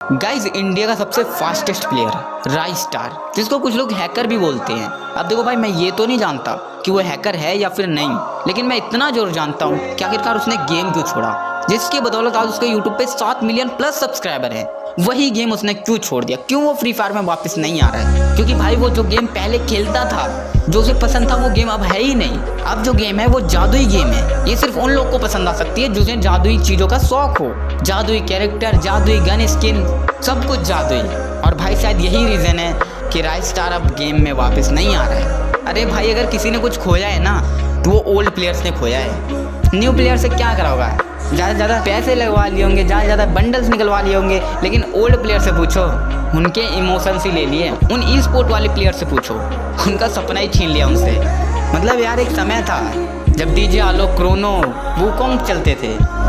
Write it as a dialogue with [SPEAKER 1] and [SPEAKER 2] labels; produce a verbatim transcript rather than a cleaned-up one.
[SPEAKER 1] Guys India का सबसे fastest player rise star, जिसको कुछ लोग हैकर भी बोलते हैं। अब देखो भाई, मैं ये तो नहीं जानता कि वो हैकर है या फिर नहीं, लेकिन मैं इतना जरूर जानता हूँ कि आखिरकार उसने गेम क्यों छोड़ा, जिसकी बदौलत आज उसके यूट्यूब पे सात मिलियन प्लस सब्सक्राइबर है। वही गेम उसने क्यों छोड़ दिया, क्यों वो फ्री फायर में वापस नहीं आ रहा है? क्योंकि भाई वो जो गेम पहले खेलता था, जो उसे पसंद था, वो गेम अब है ही नहीं। अब जो गेम है वो जादुई गेम है। ये सिर्फ उन लोग को पसंद आ सकती है जिन्हें जादुई चीज़ों का शौक हो, जादुई कैरेक्टर, जादुई गन स्किन, सब कुछ जादुई। और भाई शायद यही रीज़न है कि राइज स्टार अब गेम में वापस नहीं आ रहा है। अरे भाई, अगर किसी ने कुछ खोया है ना, तो वो ओल्ड प्लेयर्स ने खोया है। न्यू प्लेयर से क्या करा होगा? ज़्यादा से ज़्यादा पैसे लगवा लिए होंगे, ज़्यादा से ज़्यादा बंडल्स निकलवा लिए होंगे, लेकिन ओल्ड प्लेयर से पूछो, उनके इमोशंस ही ले लिए। उन ई स्पोर्ट वाले प्लेयर से पूछो, उनका सपना ही छीन लिया उनसे। मतलब यार, एक समय था जब डीजे आलोक, क्रोनो, वूकोंग चलते थे।